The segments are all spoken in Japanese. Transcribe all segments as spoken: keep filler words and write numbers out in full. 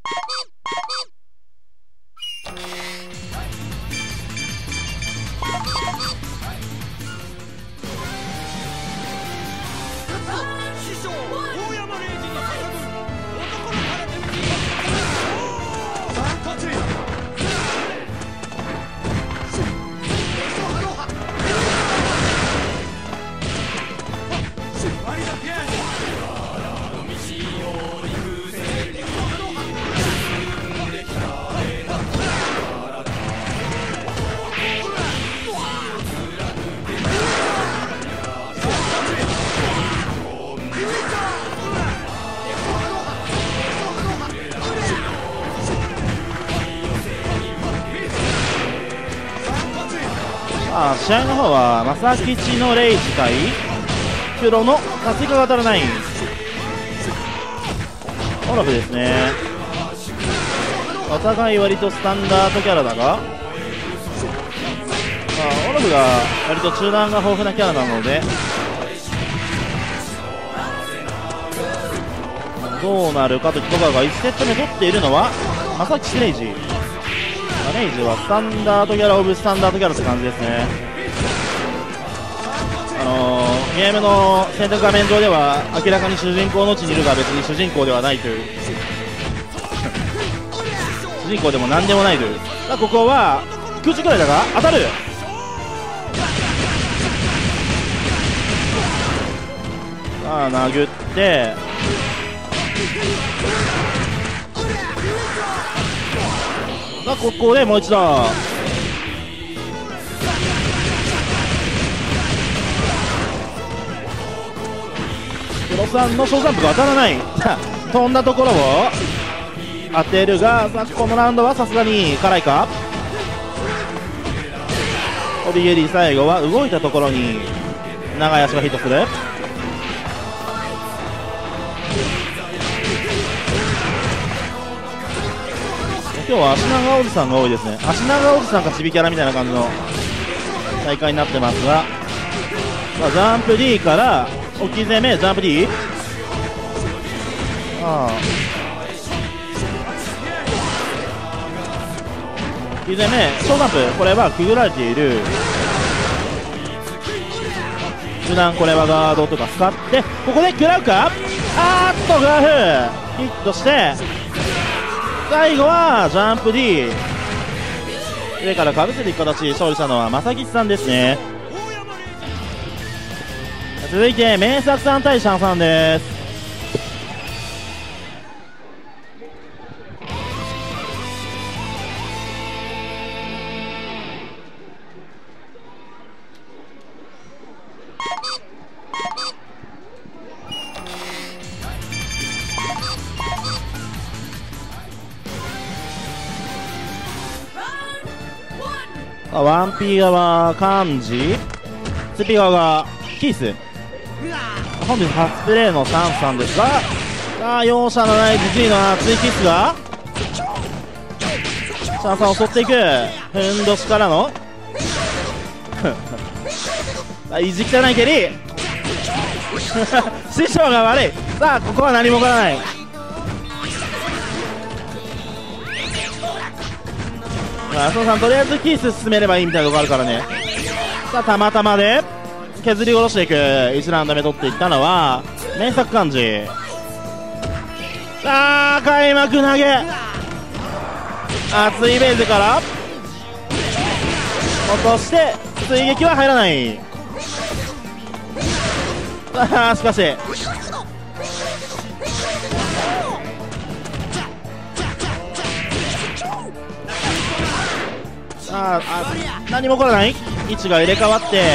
あ試合の方は正吉のレイジ対黒の追加型のナインオラフですね。お互い割とスタンダードキャラだが、まあ、オラフが割と中段が豊富なキャラなのでどうなるかというところがいちセット目取っているのは正吉レイジ。レイジはスタンダードキャラオブスタンダードキャラって感じですね。あのー、ゲームの選択画面上では明らかに主人公の位置にいるが別に主人公ではないという主人公でも何でもないという。ここは空中くらいだが当たる。さあ殴ってさあここでもう一度黒さんの小ジャンプが当たらない。飛んだところを当てるが、さあこのラウンドはさすがに辛いか。オビゲリ最後は動いたところに長い足がヒットする。今日は足長おじさんが多いですね。足長おじさんかちびキャラみたいな感じの大会になってますが、まあ、ジャンプ D から置き攻めジャンプ D、 ああ置き攻め小ジャンプ、これはくぐられている普段これはガードとか使ってここで食らうか。あーっとグラフヒットして最後はジャンプ D 上からかぶせていく形で勝利したのは正吉さんですね。続いて名作さん対シャンさんです。ワンピー側漢字、ツーピー側がキース。本日初プレーのシャンさんですが、さあ容赦のないじじいの熱いキスがシャンさんを襲っていく。ふんどしからの意地汚い蹴り師匠が悪い。さあここは何も起こらない。麻生さんとりあえずキース進めればいいみたいなとこあるからね。さあたまたまで削り下ろしていく。いちラウンド目取っていったのは名作漢字。さあ開幕投げ熱いベースから落として追撃は入らない。さあしかしああ何も起こらない。位置が入れ替わって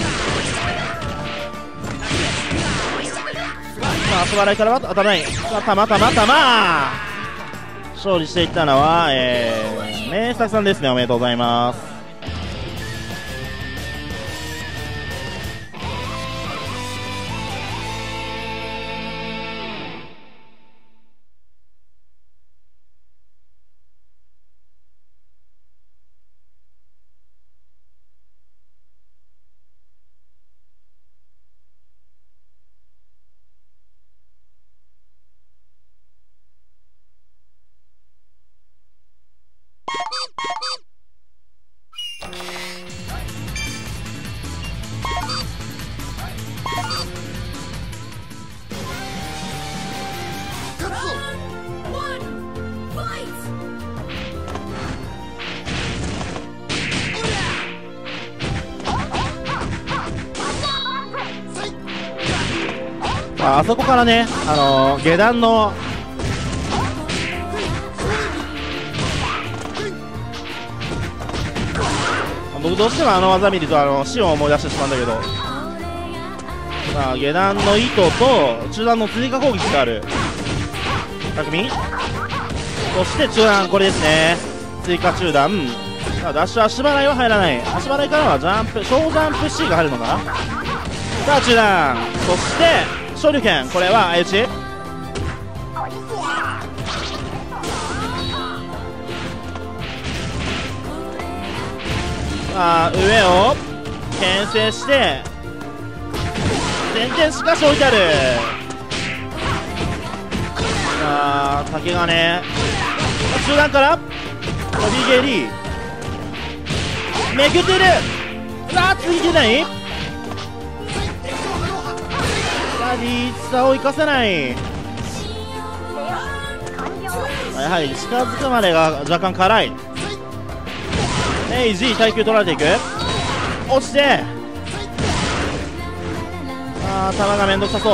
さあ足払いからは当たらない。さあたまたまたま勝利していったのは、えー、名作さんですね。おめでとうございます。 あそこからね、あのー、下段の僕どうしてもあの技見るとあのシオンを思い出してしまうんだけど、さあ下段の糸と中段の追加攻撃がある匠、そして中段これですね、追加中段。さあダッシュ足払いは入らない、足払いからはジャンプ小ジャンプ C が入るのかな。さあ中段、そして昇竜拳、これは相打ち。さあ上を牽制して前転、しかし置いてある。さあ竹がね、中段から飛び蹴りめくっている。さあ次出ない、さあリーチ差を生かせない。やはり近づくまでが若干辛い。エイジー耐久取られていく、落ちて、あー球がめんどくさそう。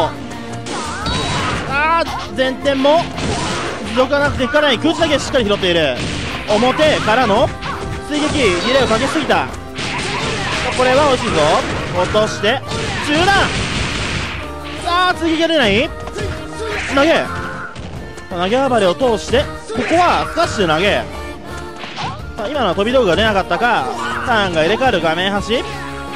あー前転も届かなくていかない。空中だけしっかり拾っている。表からの追撃、リレーをかけすぎた。これは惜しいぞ。落として中段、さあ追撃が出ない。投げ投げ暴れを通して、ここはスカッシュ投げ。さあ今のは飛び道具が出なかったか。ターンが入れ替わる画面端、ジャン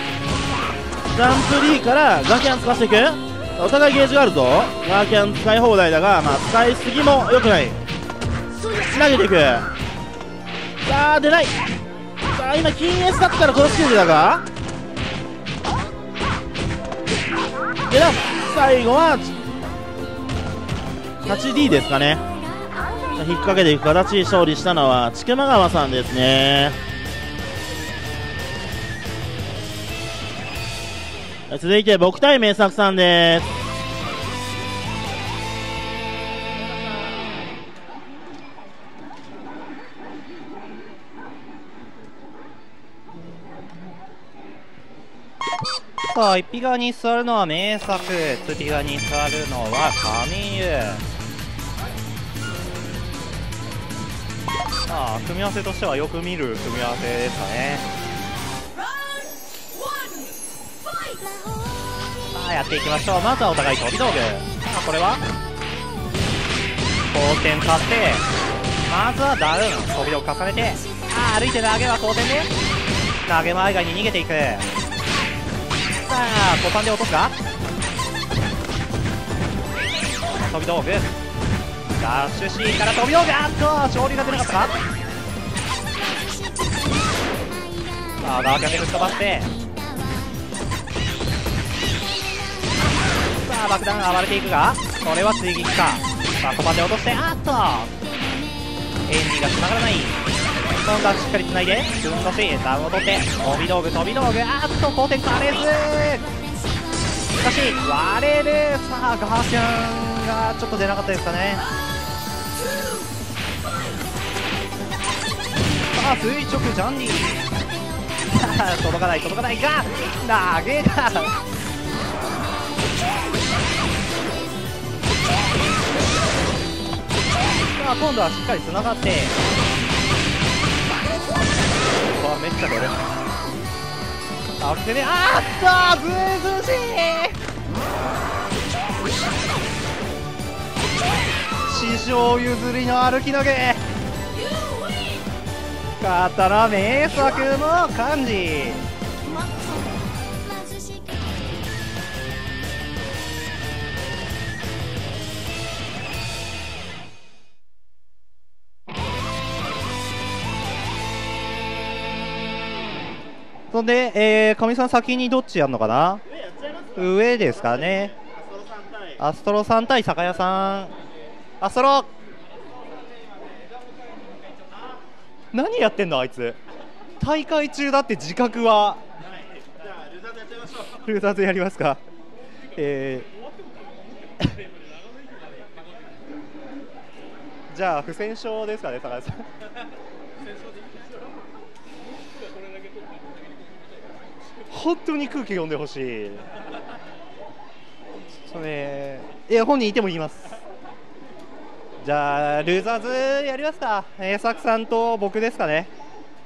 プ D からガーキャン使わせていく。お互いゲージがあるぞ。ガーキャン使い放題だが、まあ、使いすぎも良くない。投げていく。さあ出ない。さあ今金 S だったら殺し切れたが、でだ最後は はちディー ですかね。引っ掛けていく形で勝利したのは千曲川さんですね。続いて僕対名作さんです。 さあ、一匹側に座るのは名作、次側に座るのは神優。さあ、組み合わせとしてはよく見る組み合わせですかね。さあ、やっていきましょう。まずはお互い飛び道具。さあ、これは後転立って、まずはダウン、飛び道具重ねて、ああ歩いて投げは後転で投げ前外に逃げていく。さあ股間で落とすか。飛び道具ダッシュ C から飛び道具、あっと昇竜が出なかったか。さあガーキャンで吹っ飛ばして、さあ爆弾暴れていくが、これは追撃か。さあ股間で落として、あっとエンジンがつながらない。今度はしっかりつないでふんどしダウンを取って飛び道具飛び道具、あっと後転割れず、しかし割れる。さあガーキャンがちょっと出なかったですかね。さあ垂直ジャンディ届かない届かないが投げだ。さあ今度はしっかりつながって、めっちゃ出る。あってね、あーっとずうずうしい。師匠譲りの歩き投げ、刀名作の漢字。そんで、えー、かみさん先にどっちやるのかな。上ですかね。アストロさん対酒屋さん。アストロ何やってんのあいつ。大会中だって自覚は。ルーザーズやりますか。えー、じゃあ不戦勝ですかね、酒屋さん。本当に空気読んでほしい。それいや、本人いても言います。じゃあルーザーズやりますか。えー、サクさんと僕ですかね。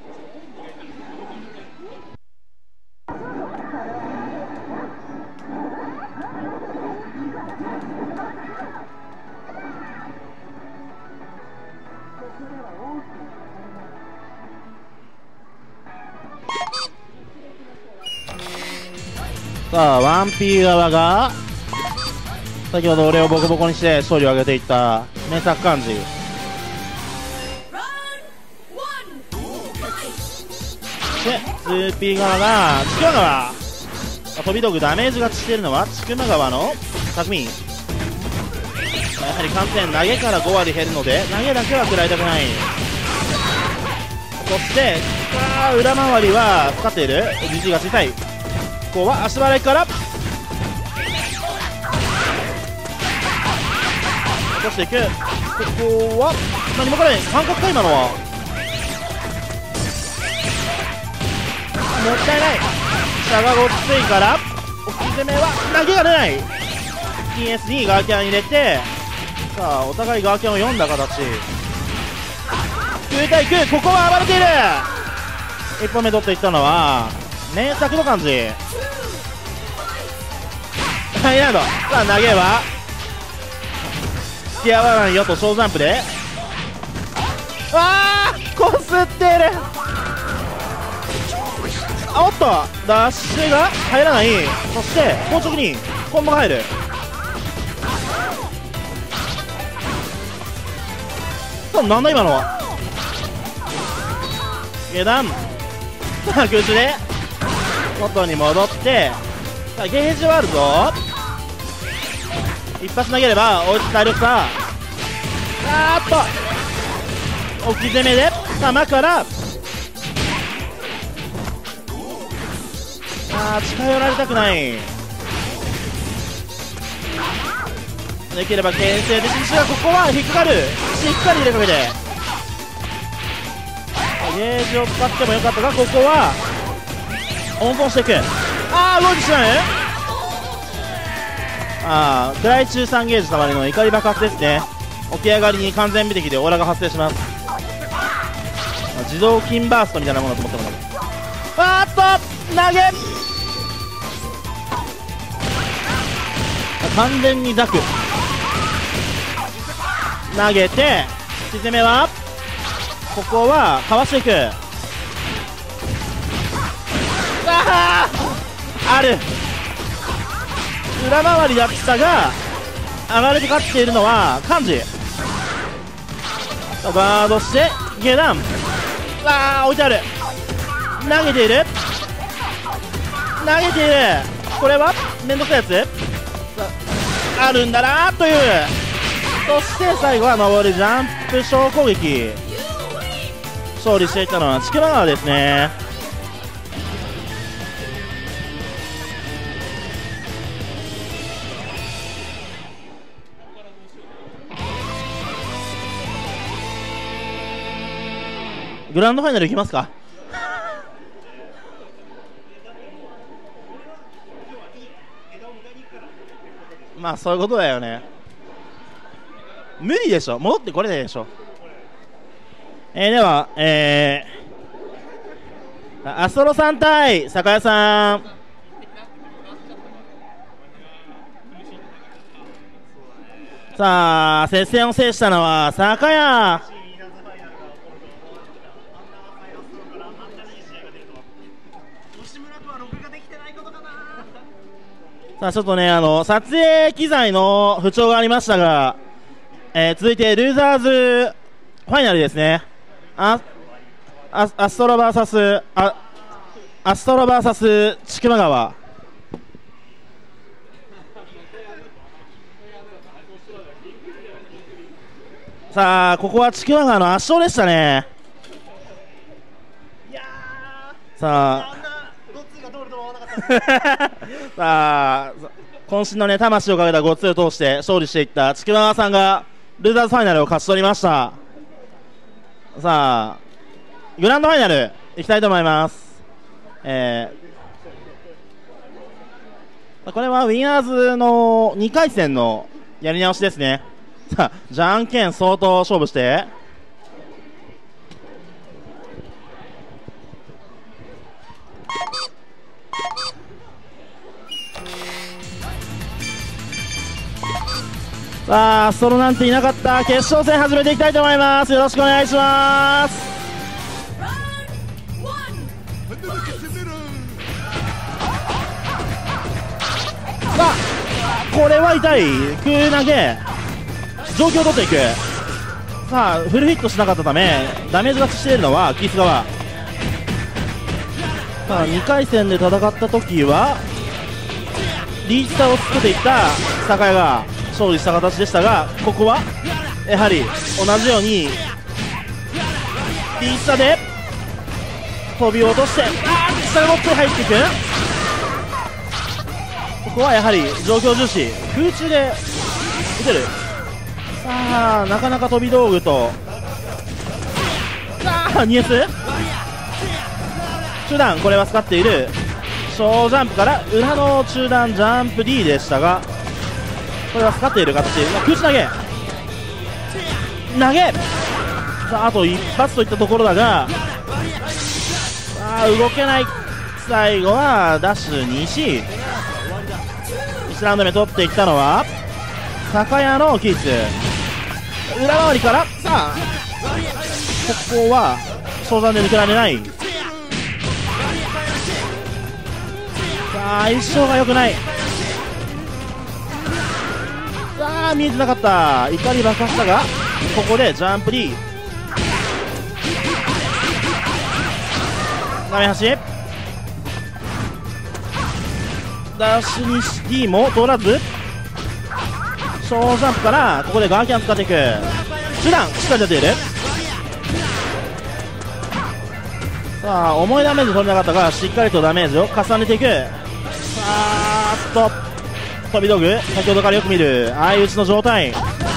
さあ、ワンピー側が先ほど俺をボコボコにして勝利を挙げていった名作漢字。で、ツーピー側が千曲川。飛び道具ダメージがしているのは千曲川の匠。やはり完全投げからご割減るので投げだけは食らいたくない。そしてあ裏回りは使っている。じじが小さい。ここは足払いから落としていく。ここは何もかない感覚か今のは。もったいない。下がごっついから置き攻めは投げが出ない。 ティーエス にガーキャン入れて、さあお互いガーキャンを読んだ形。きゅう対きゅう、ここは暴れている。いっぽんめ取っていったのは名作の感じ。ハイランド。さあ投げは付き合わないよと小ジャンプで、わーこすっている。おっとダッシュが入らない。そして硬直にコンボが入る。さあなんだ今のは。下段さあ空中で元に戻って、さあゲージはあるぞ。一発投げれば追いつく体力差。あーっと置き攻めで球からあー近寄られたくない。できれば牽制で獅子がここは引っかかる。しっかり入れかけてゲージを使ってもよかったが、ここは温存していく。ああ動いてしまう。ああフライ中さんゲージたまりの怒り爆発ですね。起き上がりに完全美的でオーラが発生します。自動金バーストみたいなものだと思ってもらう。あーっと投げ完全にザク投げて引き攻めはここはかわしていく。あーある裏回りだったが上がれて勝っているのは漢字。ガードして下段あー置いてある。投げている投げている。これはめんどくさいやつあるんだなという。そして最後は上るジャンプ小攻撃。勝利していったのは千曲川ですね。グランドファイナルいきますか。まあそういうことだよね。無理でしょ、戻ってこれないでしょ。えー、では、えー、アストロさん対酒屋さん。さあ接戦を制したのは酒屋。さあちょっとねあの撮影機材の不調がありましたが、えー、続いてルーザーズファイナルですね。あアアストロ ブイエス あアストロ ブイエス 千曲川。さあここは千曲川の圧勝でしたね。さあさあ渾身のね魂をかけたご通を通して勝利していった千曲川さんがルーザーズファイナルを勝ち取りました。さあグランドファイナルいきたいと思います。えー、これはウィナーズのにかい戦のやり直しですね。さあじゃんけん相当勝負して、さあストロなんていなかった決勝戦始めていきたいと思います。よろしくお願いします。さあこれは痛い空投げ、状況を取っていく。さあフルヒットしなかったためダメージ勝ちしているのはキース側。さあにかい戦で戦った時はリーチ差を作っていった酒屋が勝利した形でしたが、ここはやはり同じようにリーチ差で飛び落として、あー下が持って入っていく。ここはやはり状況重視、空中で打てる。さあなかなか飛び道具と、さあ にエス 中段、これは使っている小ジャンプから裏の中段ジャンプ D でしたが、これは使っている形。空中投げ投げ、さああと一発といったところだが、さあ動けない。最後はダッシュ西。いちラウンド目取っていったのは酒屋のキース、裏回りから、さあここは相談で抜けられない。さあ相性が良くない。さあ見えてなかった、怒り爆発したが、ここでジャンプ D 画面端ダッシュに D も通らず、小ジャンプからここでガーキャン使っていく。中段しっかり出ている。さあ重いダメージ取れなかったがしっかりとダメージを重ねていく。さあっと飛び道具、先ほどからよく見る相打ちの状態。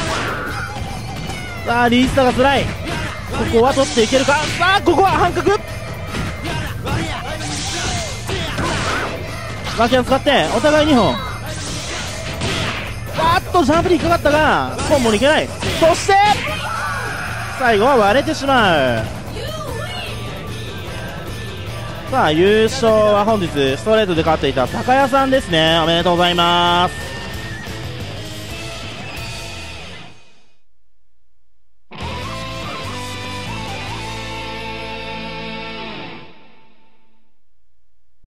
さあリースタが辛い。ここは取っていけるか。さあここは半角ガーキャン使ってお互いにほん。あっとジャンプに引っかかったがコンボにいけない。そして最後は割れてしまう。さあ優勝は本日ストレートで勝っていた酒屋さんですね。おめでとうございます。